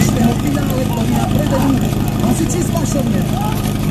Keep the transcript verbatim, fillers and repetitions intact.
našeho finále, ktorý na prevedení hasiči z Bašovne.